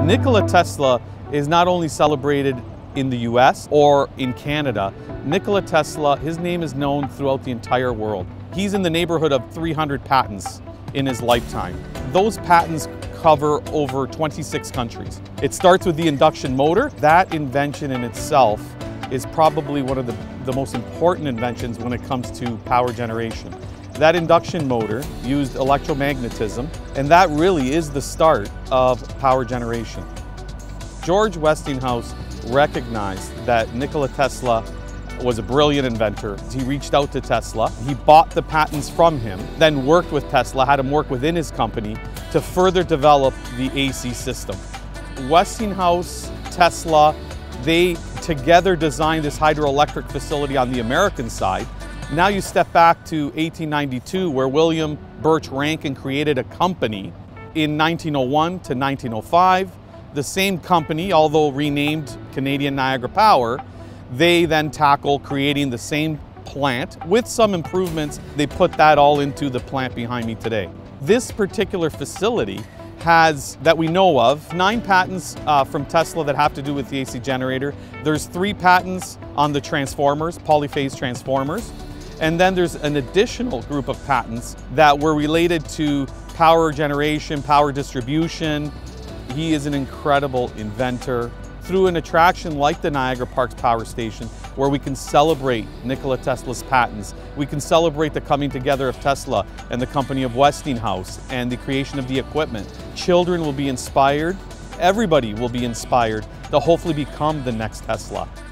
Nikola Tesla is not only celebrated in the US or in Canada. Nikola Tesla, his name is known throughout the entire world. He's in the neighborhood of 300 patents in his lifetime. Those patents cover over 26 countries. It starts with the induction motor. That invention in itself is probably one of the most important inventions when it comes to power generation. That induction motor used electromagnetism, and that really is the start of power generation. George Westinghouse recognized that Nikola Tesla was a brilliant inventor. He reached out to Tesla, he bought the patents from him, then worked with Tesla, had him work within his company to further develop the AC system. Westinghouse, Tesla, they together designed this hydroelectric facility on the American side. Now you step back to 1892, where William Birch Rankin created a company. In 1901 to 1905, the same company, although renamed Canadian Niagara Power, they then tackle creating the same plant. With some improvements, they put that all into the plant behind me today. This particular facility has, that we know of, 9 patents from Tesla that have to do with the AC generator. There's 3 patents on the transformers, polyphase transformers. And then there's an additional group of patents that were related to power generation, power distribution. He is an incredible inventor. Through an attraction like the Niagara Parks Power Station, where we can celebrate Nikola Tesla's patents, we can celebrate the coming together of Tesla and the company of Westinghouse and the creation of the equipment. Children will be inspired, everybody will be inspired to hopefully become the next Tesla.